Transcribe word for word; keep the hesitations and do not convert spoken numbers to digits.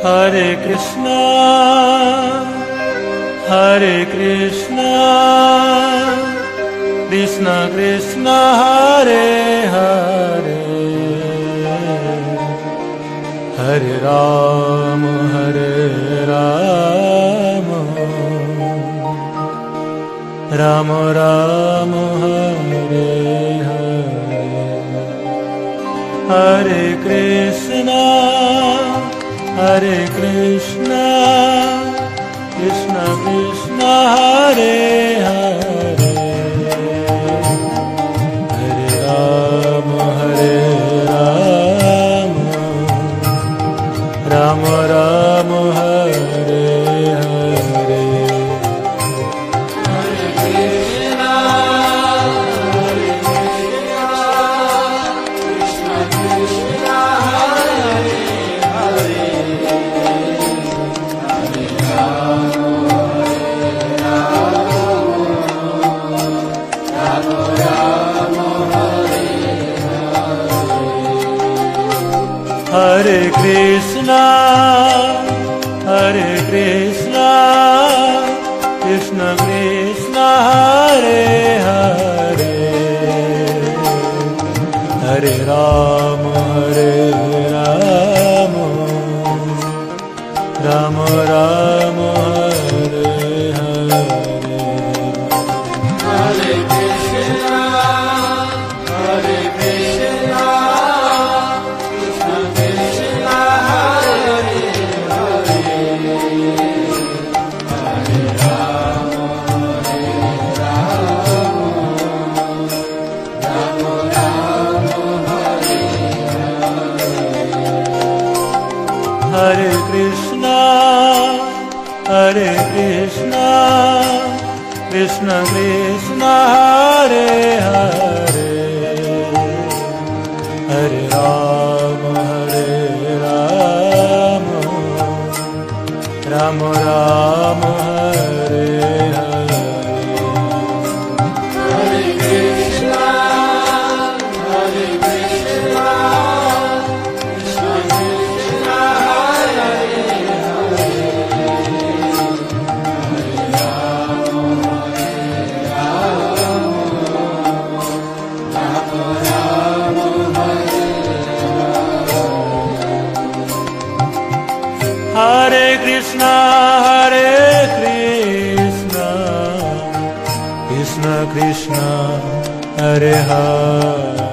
Hare Krishna, Hare Krishna, Krishna Krishna, Hare Hare, Hare Rama, Hare Rama, Rama Rama, Hare Hare, Hare Krishna, Hare Krishna, Krishna Krishna, Hare Hare, Hare Rama, Hare Rama, Rama Rama, Hare Hare, Hare Krishna, Hare Krishna, Krishna Krishna, Hare Hare, Hare Rama, Rama Rama, Hare Hare, Hare Krishna, Hare Krishna, Krishna Krishna, Hare Hare, Hare Rama, Hare Rama, Rama Rama, Hare Hare, Hare Krishna, Hare Krishna, Krishna Krishna, Hare Hare, Hare Rama, Hare Rama, Rama Rama, Hare Hare, Hare Krishna, Hare Krishna, Krishna Krishna, Hare Hare, Hare Rama, Hare Rama, Rama Rama, Hare Hare, Hare Krishna, Hare Krishna, Krishna Krishna, Hare Hare, Hare Rama, Hare Rama, Rama Rama, Hare Hare, Hare Krishna, Hare Krishna, Krishna Krishna, Hare Hare.